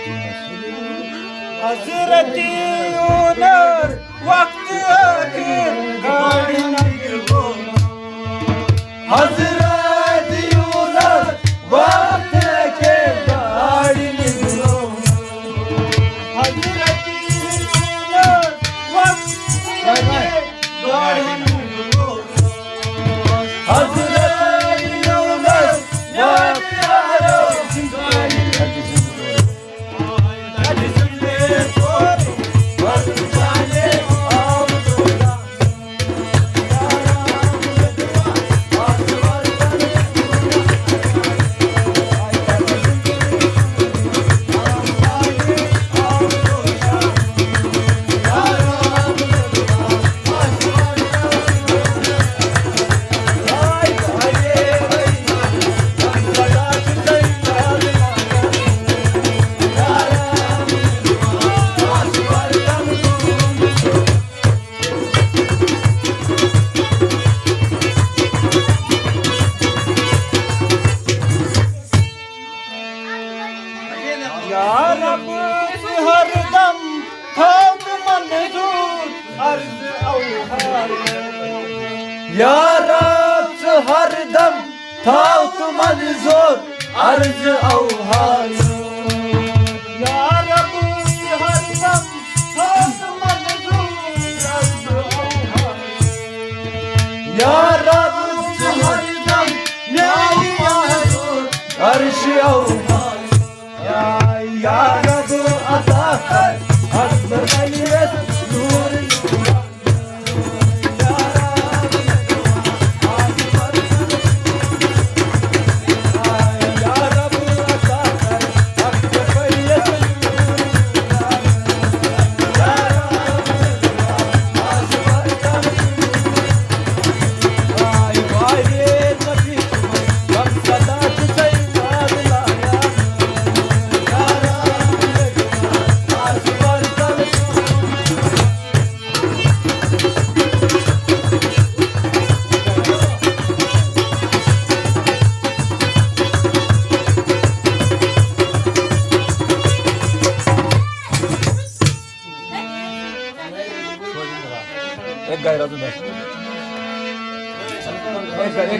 Hazreti Yunus vakti akir galine Hazreti Yunus vakti akir galine Hazreti Yunus vakti akir galine Hazreti Yunus vakti Ya Rab har dam tavt manzur arz avhal Ya Rab har dam tavt manzur arz avhal Ya Rab har dam tavt manzur arz avhal Ya Rab har dam nyai manzur arz avhal Ya Rabbi atakar Akbar Gayret Nur Ya Rabbi Akbar Ya Rabbi atakar Akbar Gayret Ya Rabbi Gayret Nabi Gam sadat sayyad laya एक गाय राजू एक